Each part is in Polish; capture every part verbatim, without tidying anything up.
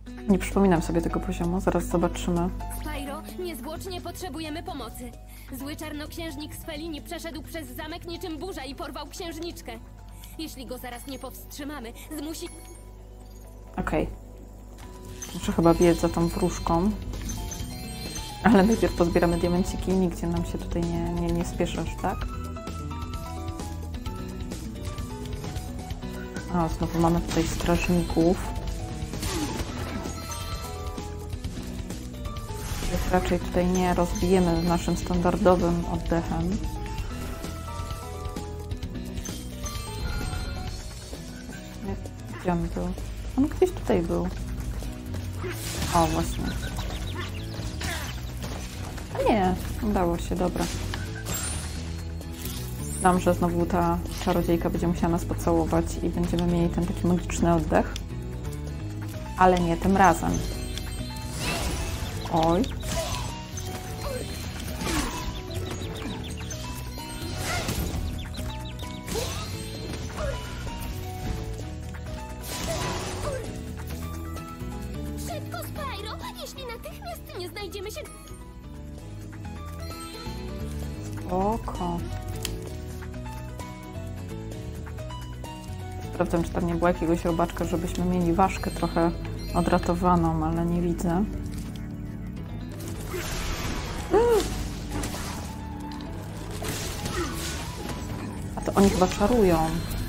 Nie przypominam sobie tego poziomu, zaraz zobaczymy. Spyro, niezwłocznie potrzebujemy pomocy. Zły czarnoksiężnik z Felini przeszedł przez zamek niczym burza i porwał księżniczkę. Jeśli go zaraz nie powstrzymamy, zmusi... Okej. Okay. Muszę chyba biec za tą wróżką. Ale najpierw pozbieramy diamenciki. Nigdzie nam się tutaj nie, nie, nie spieszysz, tak? O, znowu mamy tutaj strażników. Więc raczej tutaj nie rozbijemy naszym standardowym oddechem. Gdzie on był? On gdzieś tutaj był. O, właśnie. A nie, udało się, dobra. Znam, że znowu ta czarodziejka będzie musiała nas pocałować i będziemy mieli ten taki magiczny oddech. Ale nie tym razem. Oj. Szybko, Spyro! Jeśli natychmiast nie znajdziemy się... Oko. Sprawdzam, czy tam nie było jakiegoś robaczka, żebyśmy mieli ważkę trochę odratowaną, ale nie widzę. A to oni chyba czarują.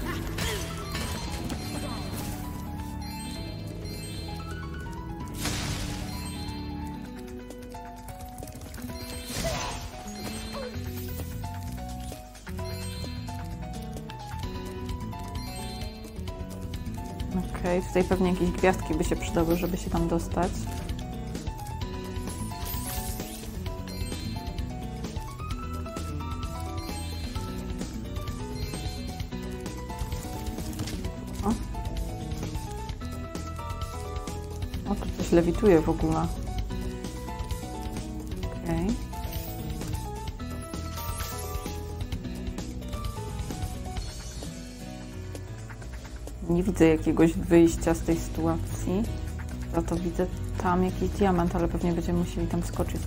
Okej, okay, tutaj pewnie jakieś gwiazdki by się przydały, żeby się tam dostać. O, o tu coś lewituje w ogóle. Okej. Okay. Nie widzę jakiegoś wyjścia z tej sytuacji. Za to widzę tam jakiś diament, ale pewnie będziemy musieli tam skoczyć.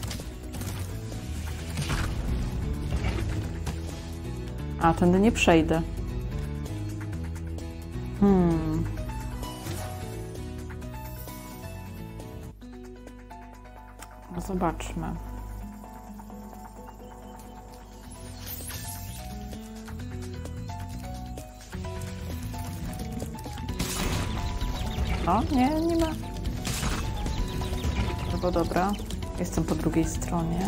A, tędy nie przejdę. Hmm. No zobaczmy. O, nie, nie ma. No bo dobra, jestem po drugiej stronie.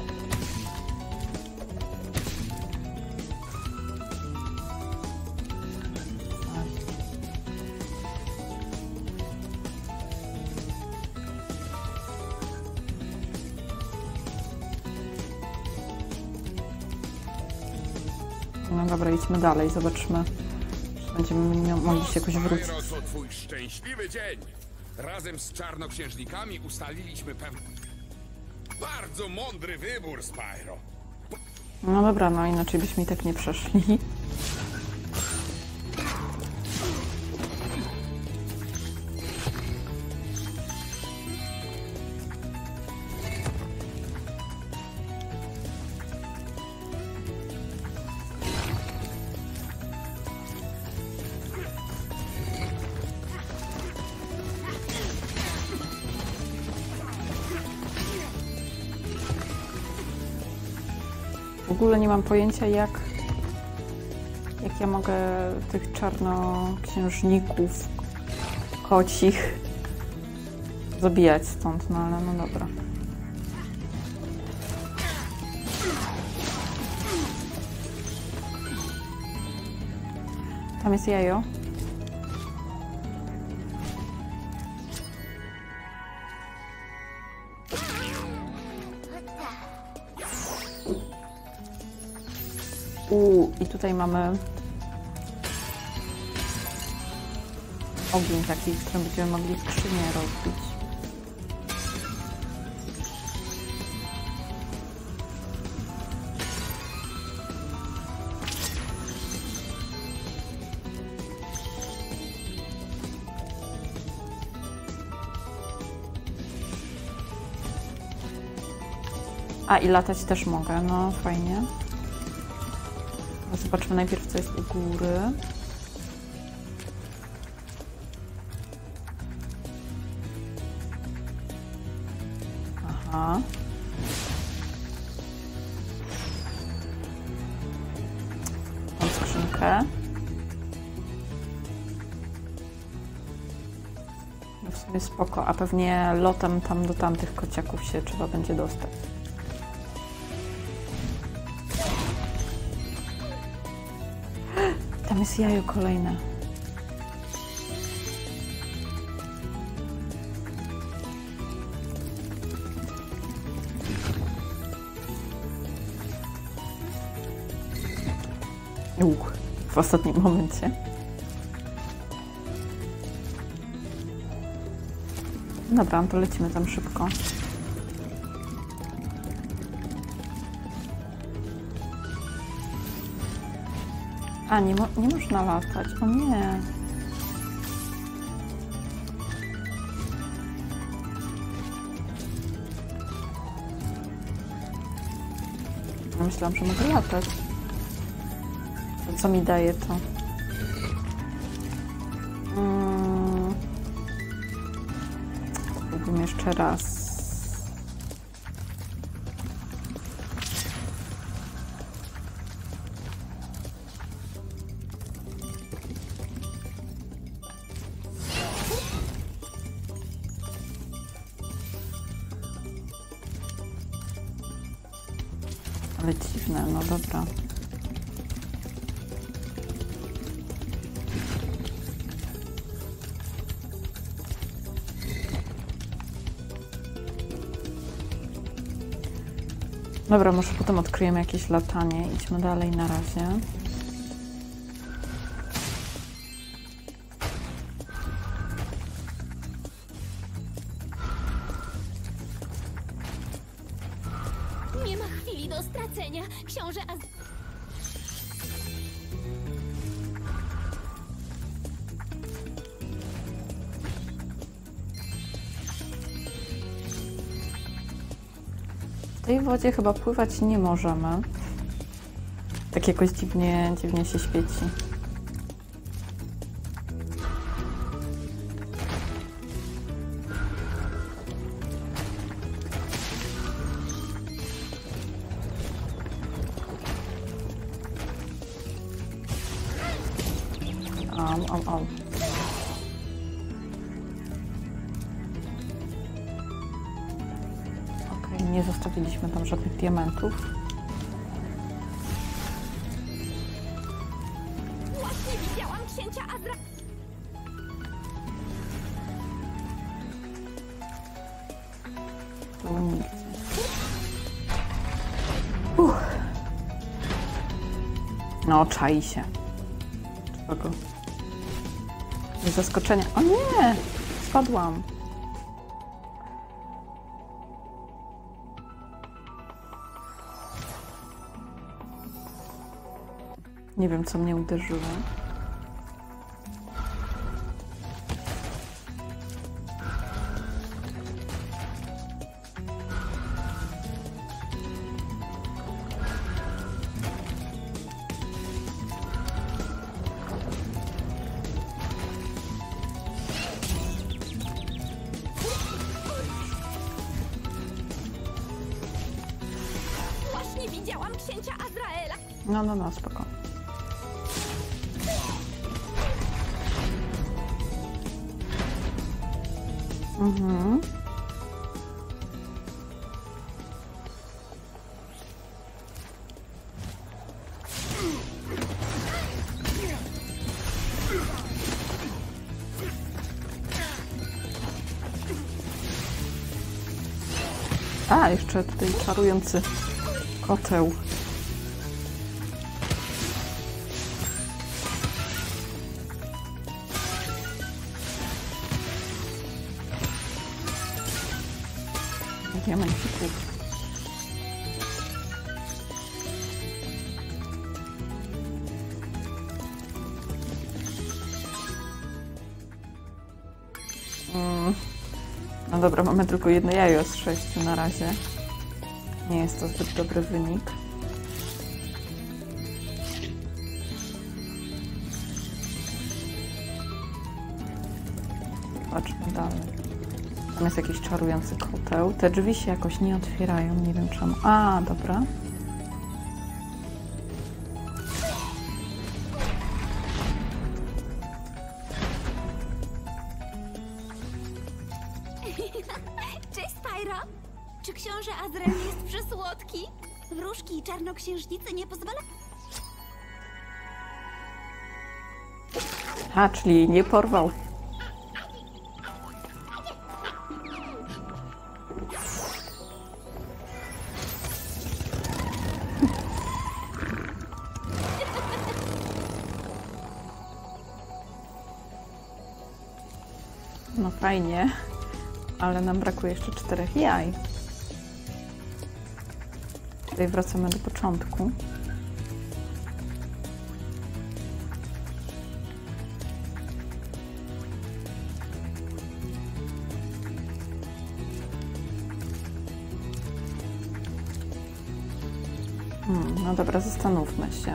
No dobra, idźmy dalej, zobaczmy. Będziemy mogli się jakoś wrócić. Spyro, to twój szczęśliwy dzień. Razem z czarnoksiężnikami ustaliliśmy pewne... Bardzo mądry wybór, Spyro. No dobra, no inaczej byśmy i tak nie przeszli. W ogóle nie mam pojęcia, jak, jak ja mogę tych czarnoksiężników, kocich zabijać stąd, no ale no dobra. Tam jest jajo. Uuu, i tutaj mamy ogień taki, w którym będziemy mogli skrzynię rozbić. A, i latać też mogę, no fajnie. Zobaczmy najpierw, co jest u góry. Aha. Mam skrzynkę. No w sumie spoko, a pewnie lotem tam do tamtych kociaków się trzeba będzie dostać. Tam jest jajo kolejne. Uch, w ostatnim momencie. Dobra, to lecimy tam szybko. A, nie, mo nie można latać. O nie. Myślałam, że mogę latać. To co mi daje to? Hmm. Spróbujmy jeszcze raz. Ale dziwne, no dobra. Dobra, może potem odkryjemy jakieś latanie. Idźmy dalej na razie. Nie ma chwili do stracenia. Książę Az... W tej wodzie chyba pływać nie możemy. Tak jakoś dziwnie, dziwnie się świeci. Au, au, au. Okej, nie zostawiliśmy tam żadnych diamentów. Właśnie widziałam księcia Azra... Tu nigdzie. Uff. No, czai się. Trzeba go... Z zaskoczenia. O nie! Spadłam. Nie wiem, co mnie uderzyło. Właśnie widziałam księcia Azraela. No, no, no, spoko. Mhm. A, jeszcze tutaj czarujący koteł. Diamencików. Mm. No dobra, mamy tylko jedno jajo z sześciu na razie. Nie jest to zbyt dobry wynik. Patrzmy dalej. Tam jest jakiś czarujący koteł. Te drzwi się jakoś nie otwierają, nie wiem czemu. A, dobra. Cześć, Spyro! Czy książę Azrael jest przysłodki? Wróżki i czarnoksiężnicy nie pozwalają... A, czyli nie porwał. No fajnie, ale nam brakuje jeszcze czterech jaj. Tutaj wracamy do początku. Hmm, no dobra, zastanówmy się.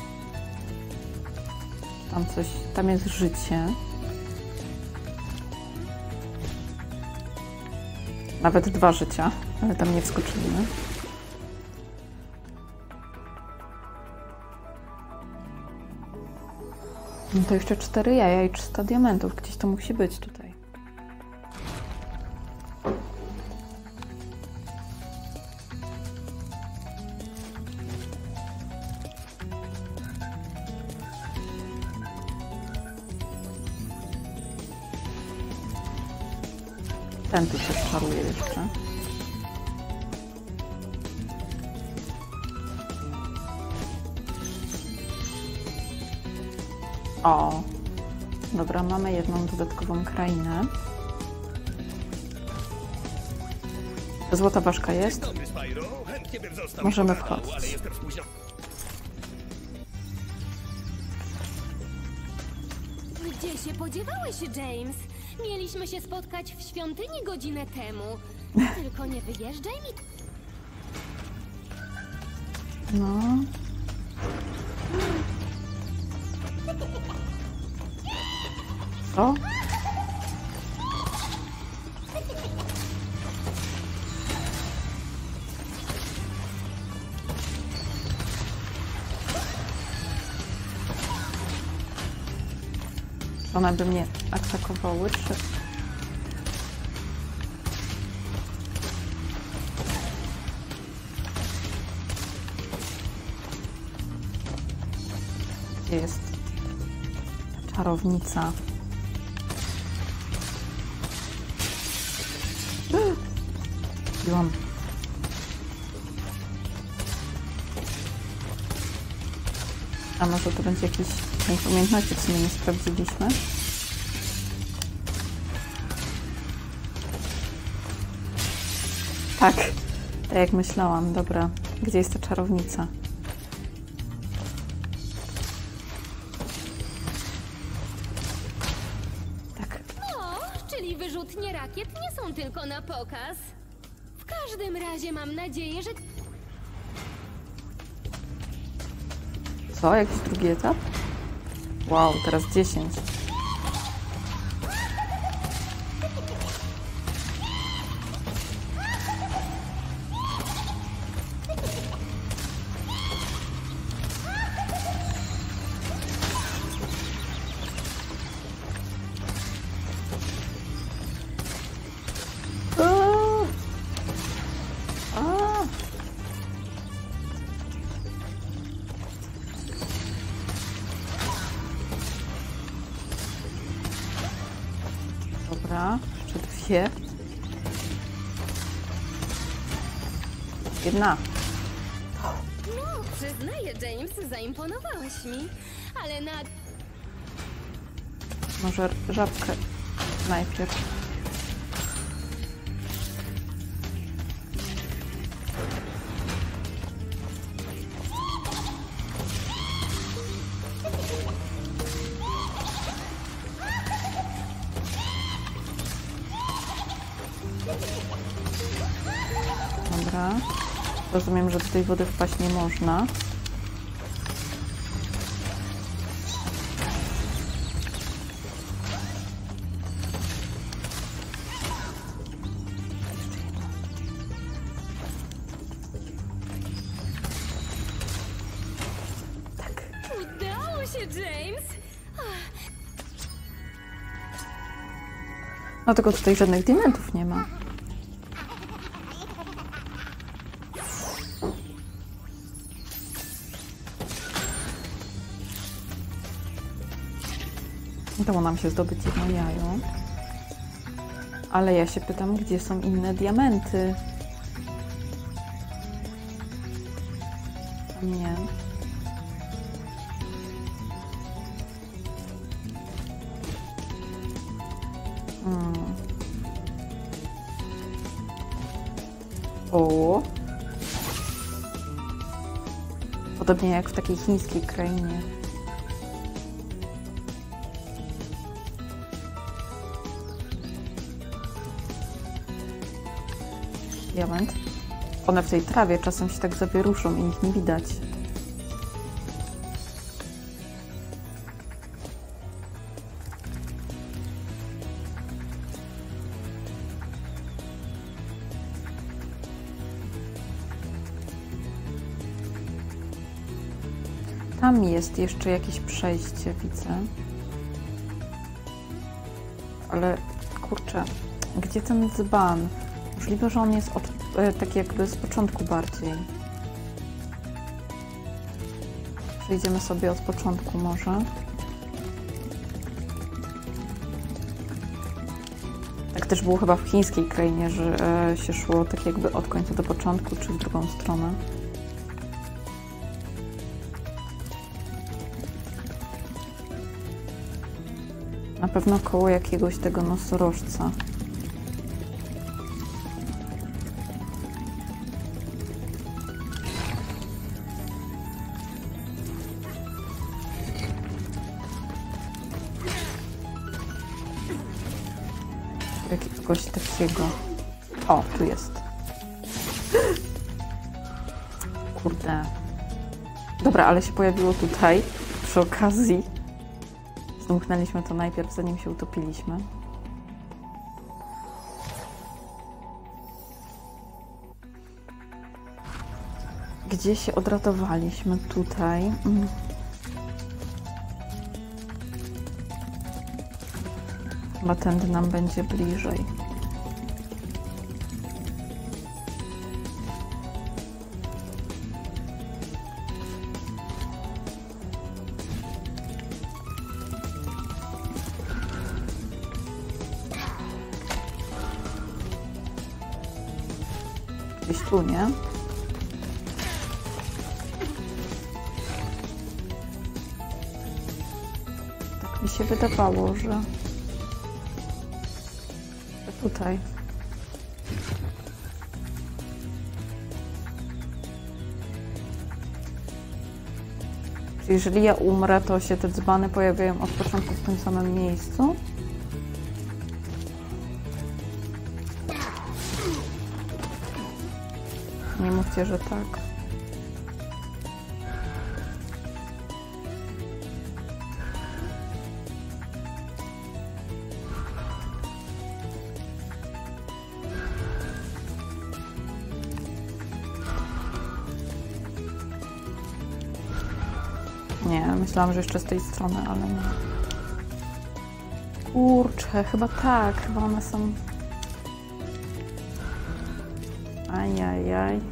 Tam coś, tam jest życie. Nawet dwa życia, ale tam nie wskoczymy. No to jeszcze cztery jaja i trzysta diamentów. Gdzieś to musi być tutaj. Ten tu się czaruje jeszcze. O! Dobra, mamy jedną dodatkową krainę. Złota ważka jest. Możemy wchodzić. Gdzie się podziewałeś, James? Mieliśmy się spotkać w świątyni godzinę temu. Tylko nie wyjeżdżaj mi. No. Co? Czy one by mnie atakowały, czy... Gdzie jest ta czarownica? Biłam. A może to będzie jakiś punkt umiejętności, w sumie nie sprawdziliśmy. Tak, tak jak myślałam. Dobra, gdzie jest ta czarownica? Tak. O, czyli wyrzutnie rakiet nie są tylko na pokaz. W każdym razie mam nadzieję, że... Co? Jakiś drugi etap? Wow, teraz dziesięć. Dobra, jeszcze dwie. Jedna. No, przyznaję, James, zaimponowałeś mi. Ale na... Może żabkę najpierw. Dobra. Rozumiem, że do tej wody wpaść nie można. Udało się, James! No tylko tutaj żadnych diamentów nie ma. Udało nam się zdobyć jedno jajo. Ale ja się pytam, gdzie są inne diamenty? A nie. Hmm. O. Podobnie jak w takiej chińskiej krainie. Diament. One w tej trawie czasem się tak zawieruszą i ich nie widać. Tam jest jeszcze jakieś przejście, widzę. Ale kurczę, gdzie ten dzban? Możliwe, że on jest od, e, tak jakby z początku bardziej. Przejdziemy sobie od początku może. Tak też było chyba w chińskiej krainie, że e, się szło tak jakby od końca do początku, czy w drugą stronę. Na pewno koło jakiegoś tego nosorożca. Jakiegoś takiego. O, tu jest. Kurde. Dobra, ale się pojawiło tutaj przy okazji. Zdmuchnęliśmy to najpierw, zanim się utopiliśmy. Gdzie się odratowaliśmy? Tutaj. Mm. Chyba tędy nam będzie bliżej. Gdzieś tu, nie? Tak mi się wydawało, że, że tutaj. Czyli jeżeli ja umrę, to się te dzbany pojawiają od początku w tym samym miejscu? Nie mówcie, że tak. Nie, myślałam, że jeszcze z tej strony, ale nie. Kurczę, chyba tak, chyba one są... Ajajaj.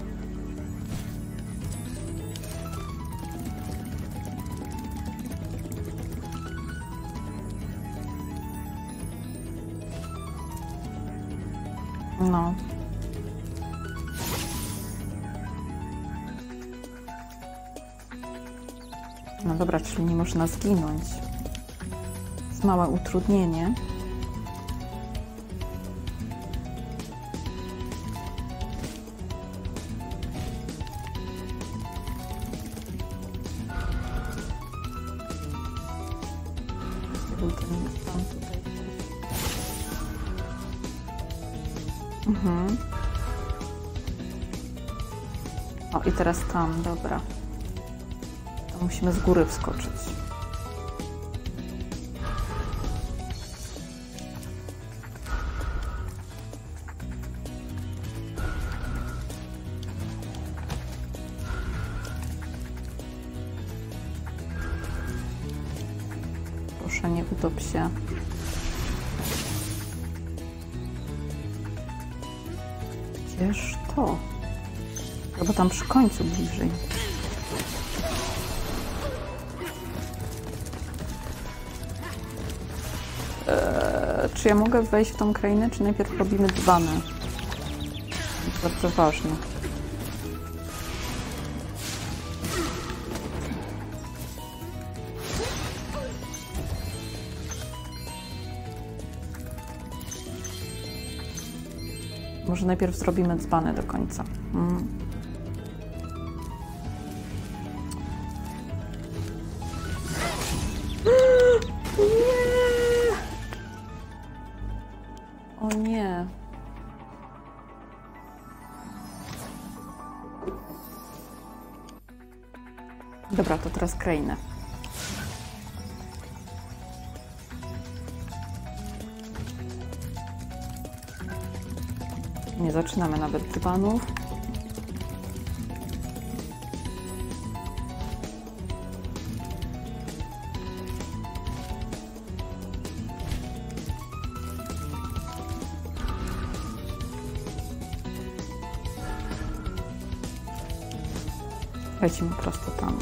No. No dobra, czyli nie można zginąć. Jest małe utrudnienie. Był ten tam tutaj. Mhm. O, i teraz tam, dobra. To musimy z góry wskoczyć. Proszę, nie wytop się. Gdzież to? Chyba tam przy końcu bliżej. Eee, czy ja mogę wejść w tą krainę, czy najpierw robimy dzbany? To bardzo ważne. Może najpierw zrobimy dzbany do końca. Mm. Nie! O nie. Dobra, to teraz krainę. Nie zaczynamy nawet dzbanów. Lecimy prosto tam.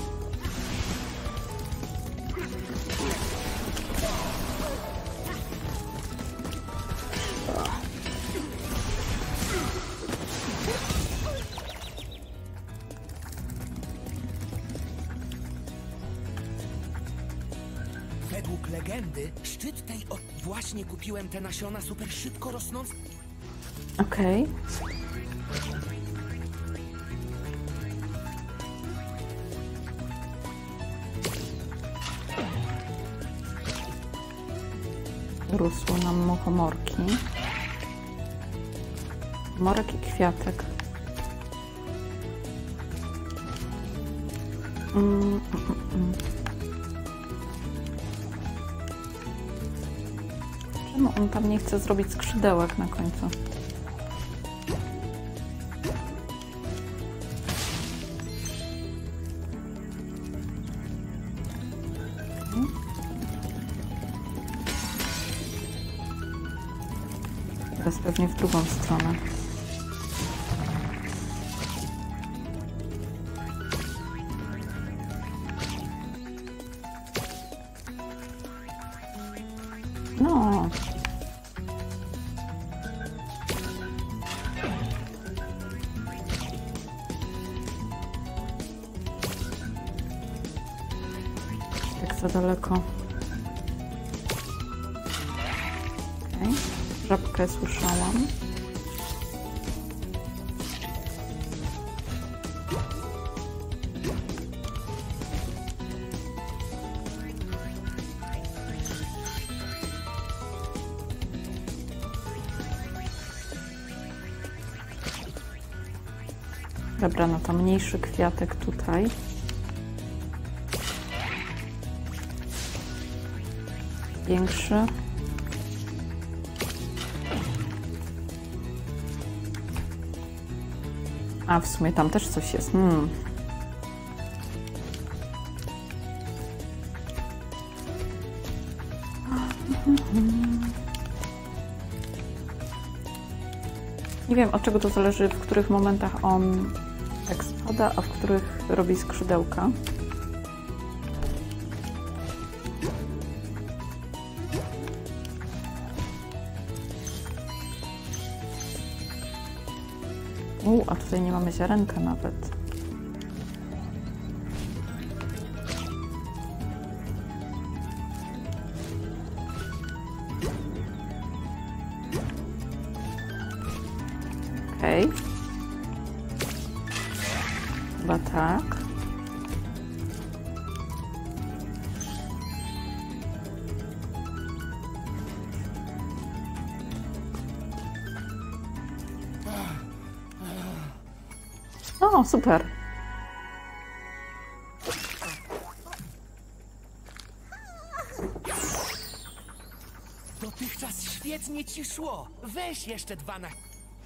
Według legendy, szczyt tej od... Właśnie kupiłem te nasiona super szybko rosnące. Okej. Urosły nam muchomorki. Morek i kwiatek. Mm, mm, mm. Czemu on tam nie chce zrobić skrzydełek na końcu? Teraz pewnie w drugą stronę. No. Tak za daleko. Okay. Żabkę słyszałam. Dobra, no to mniejszy kwiatek tutaj. Większy. A w sumie tam też coś jest. Hmm. Nie wiem, od czego to zależy, w których momentach on tak spada, a w których robi skrzydełka. U, a tutaj nie mamy ziarenka nawet. Okej. Okay. Chyba tak. O, super. Świetnie ci szło. Weź jeszcze dwa na...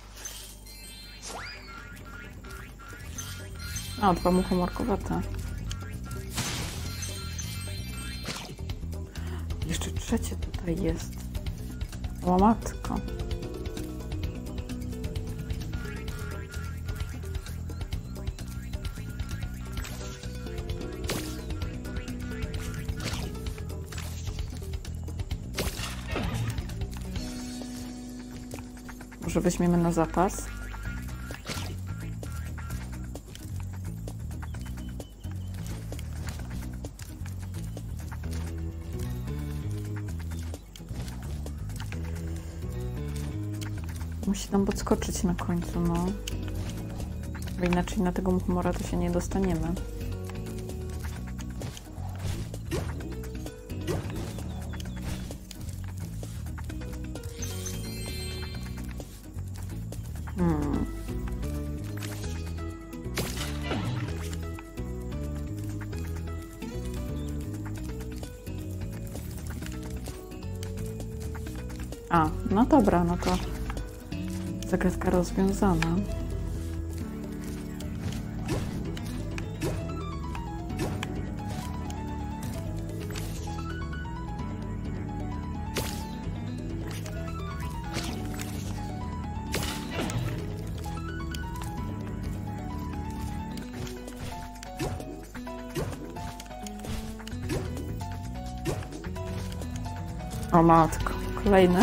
A, dwa muchomorkowate. Jeszcze trzecie tutaj jest. O matko. Może weźmiemy na zapas. Musi tam podskoczyć na końcu, no. Bo inaczej na tego muchomora to się nie dostaniemy. Hmm. A, no dobra, no to zagadka rozwiązana. O matko, kolejny.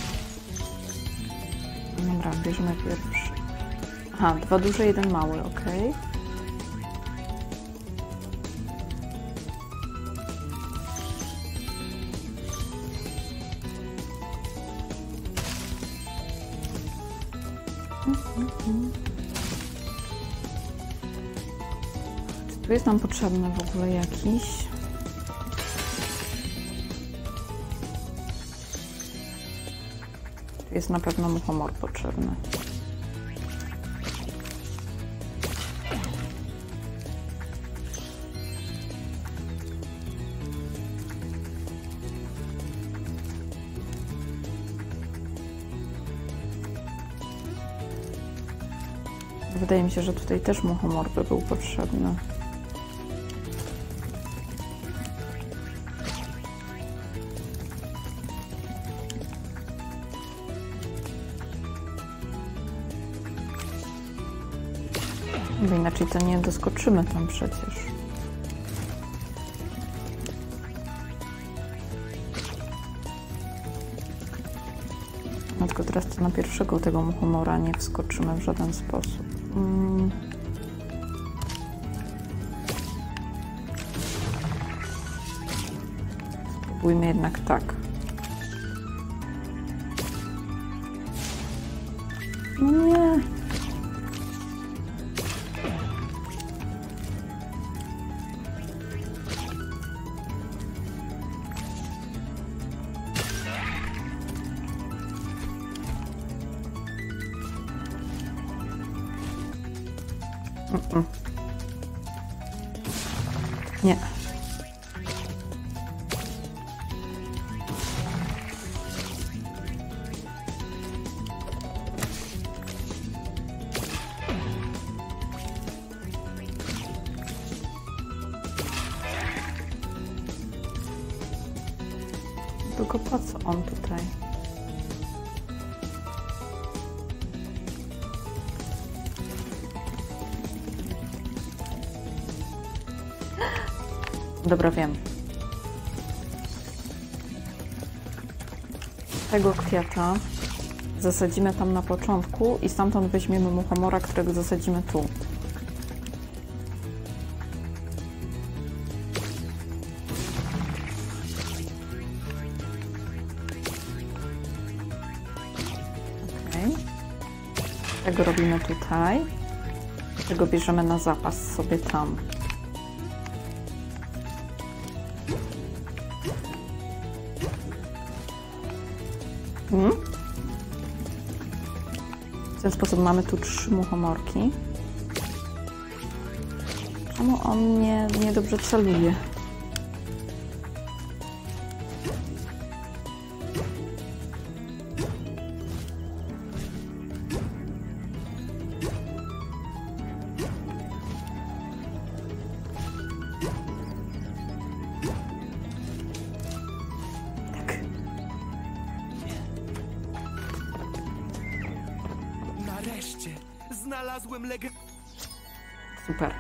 Dobra, bierzemy pierwszy. Aha, dwa duże, jeden mały, ok. Czy tu jest nam potrzebny w ogóle jakiś? Jest na pewno muchomor potrzebny. Wydaje mi się, że tutaj też muchomor by był potrzebny. Bo inaczej to nie doskoczymy tam przecież. No tylko teraz to na pierwszego tego muchomora nie wskoczymy w żaden sposób. Hmm. Spróbujmy jednak tak. No nie. Mm-mm. Nie. Tylko po co on tutaj? Dobra, wiem. Tego kwiata zasadzimy tam na początku i stamtąd weźmiemy muchomora, którego zasadzimy tu. Okay. Tego robimy tutaj. Tego bierzemy na zapas sobie tam. Hmm? W ten sposób mamy tu trzy muchomorki. Czemu on nie, nie dobrze celuje? Nareszcie znalazłem legendę. Super.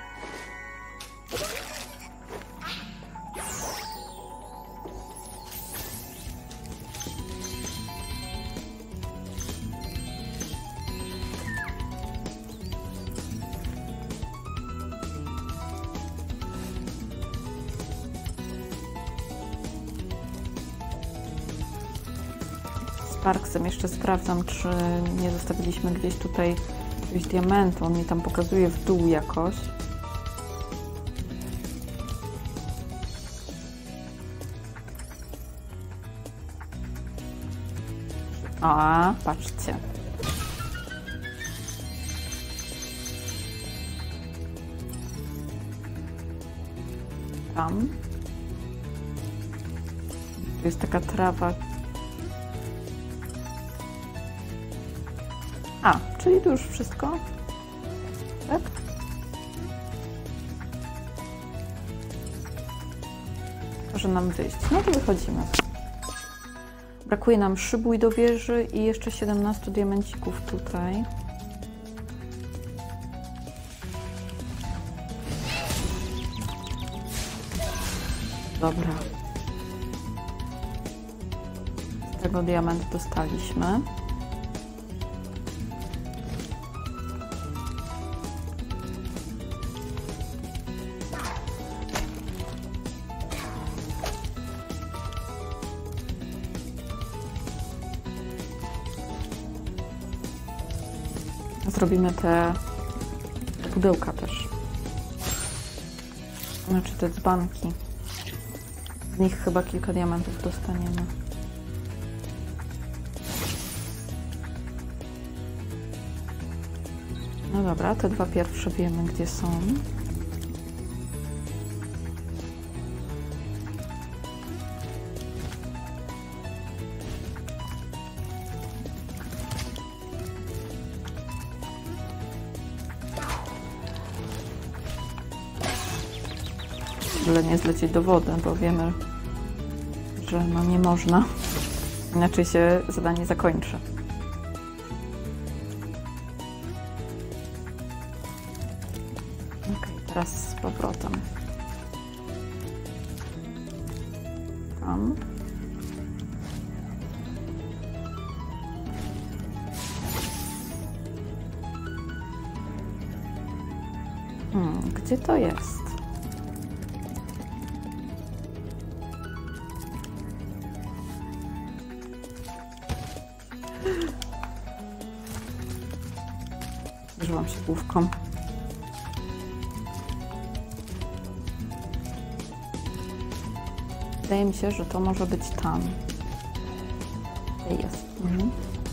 Z Parksem jeszcze sprawdzam, czy nie zostawiliśmy gdzieś tutaj jakiegoś diamentu. On mi tam pokazuje w dół jakoś. A, patrzcie. Tam. Tu jest taka trawa. A, czyli tu już wszystko? Tak? Każe nam wyjść. No to wychodzimy. Brakuje nam szybój do wieży i jeszcze siedemnastu diamencików tutaj. Dobra. Z tego diament dostaliśmy. Zrobimy te pudełka też. Znaczy te dzbanki. Z nich chyba kilka diamentów dostaniemy. No dobra, te dwa pierwsze wiemy, gdzie są. Byle nie zlecieć do wody, bo wiemy, że no nie można. Inaczej się zadanie zakończy. Ok, teraz z powrotem. Tam. Hmm, gdzie to jest? Użyłam się główką. Wydaje mi się, że to może być tam. Tutaj jest. Mhm.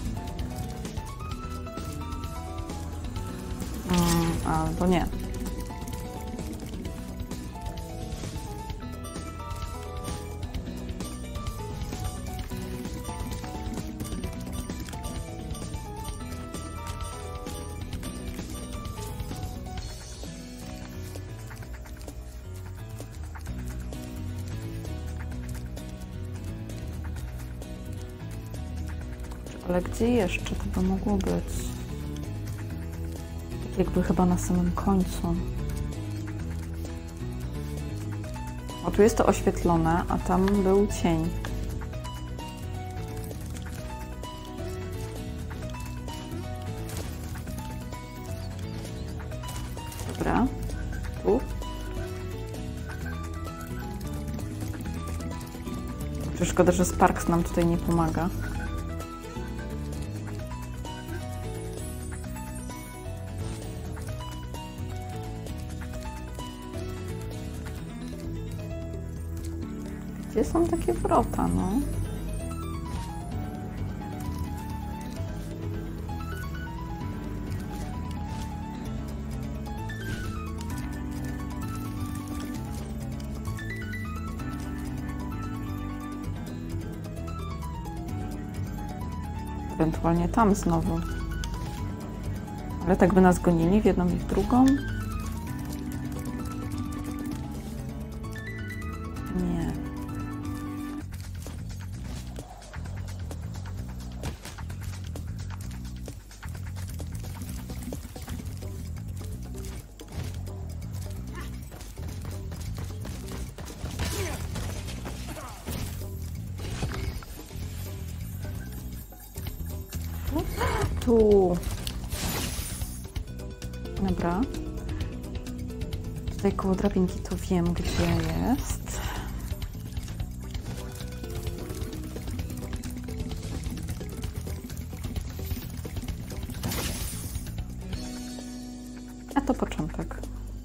Mm, albo nie. Ale gdzie jeszcze to by mogło być? Tak jakby chyba na samym końcu. O, tu jest to oświetlone, a tam był cień. Dobra. Tu. Szkoda, że Sparks nam tutaj nie pomaga. Gdzie są takie wrota, no? Ewentualnie tam znowu. Ale tak by nas gonili w jedną i w drugą? Nie. tu. Dobra. Tutaj koło drabinki to wiem, gdzie jest. A to początek.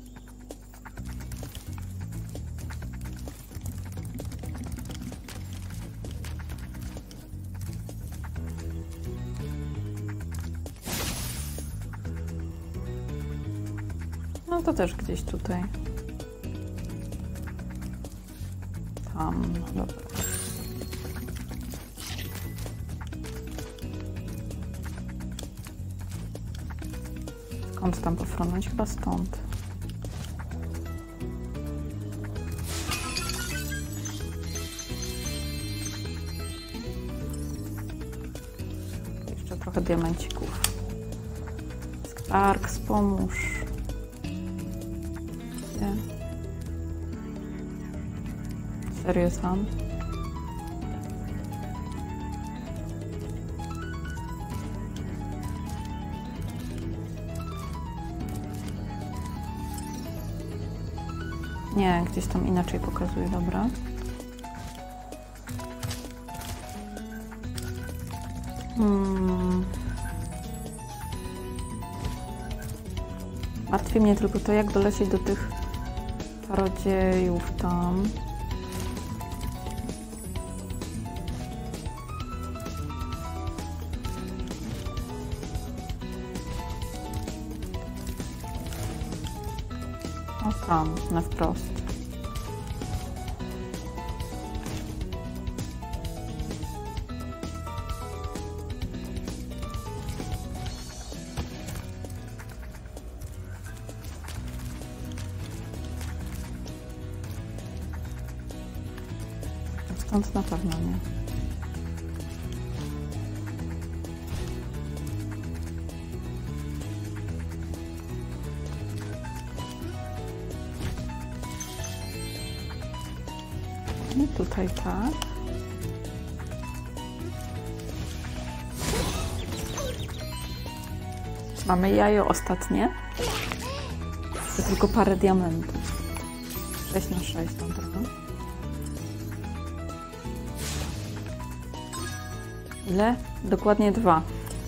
No to też gdzieś tutaj. Tam, dobra. Skąd tam pofrunąć? Chyba stąd. Jeszcze trochę diamencików. Sparks, pomóż. Nie. Serio sam? Nie, gdzieś tam inaczej pokazuje, dobra. Hmm. Martwi mnie tylko to, jak dolecieć do tych czarodziejów tam. O tam, na wprost. Stąd na pewno nie. I tutaj tak. Mamy jajo ostatnie. To tylko parę diamentów. sześć na sześć, dobra. Ile? Dokładnie dwa.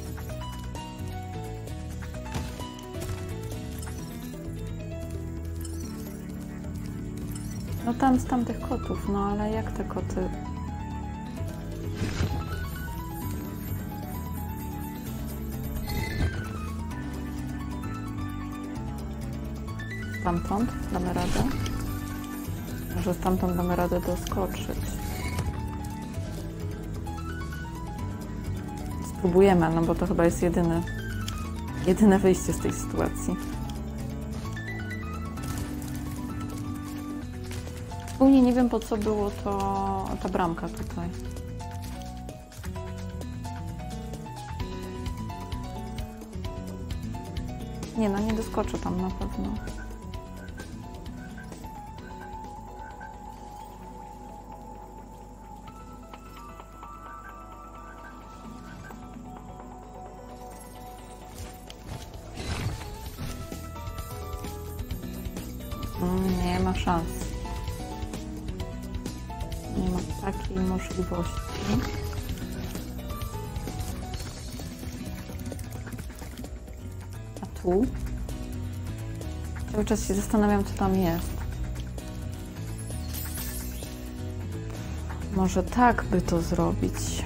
No tam z tamtych kotów, no ale jak te koty? Stamtąd damy radę? Może stamtąd damy radę doskoczyć. Spróbujemy, no bo to chyba jest jedyny, jedyne wyjście z tej sytuacji. Zupełnie nie wiem, po co było to, ta bramka tutaj. Nie no, nie doskoczę tam na pewno. Nie ma szans. Nie ma takiej możliwości. A tu? Cały czas się zastanawiam, co tam jest. Może tak by to zrobić.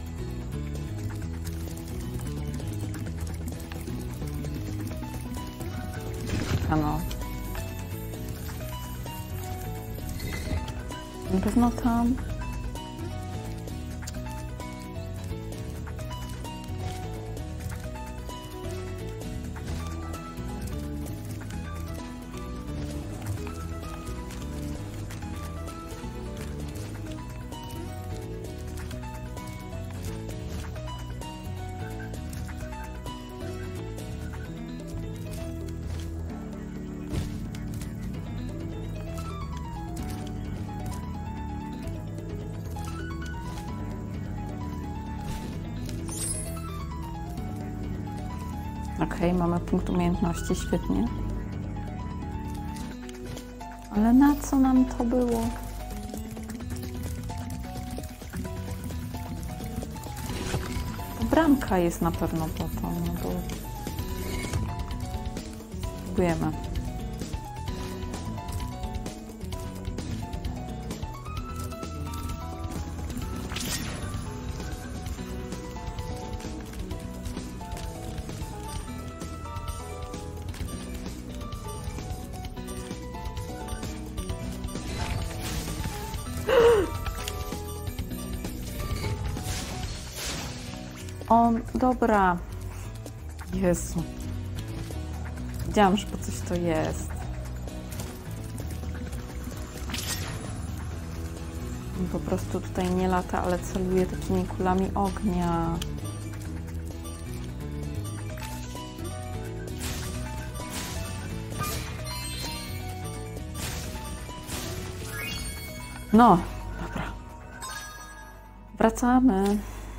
Ano. Na pewno tam. Okej, mamy punkt umiejętności, świetnie. Ale na co nam to było? To bramka jest na pewno po to, no bo... Spróbujemy. O, dobra. Jezu. Wiedziałam, że po coś to jest. Po prostu tutaj nie lata, ale celuje takimi kulami ognia. No, dobra. Wracamy.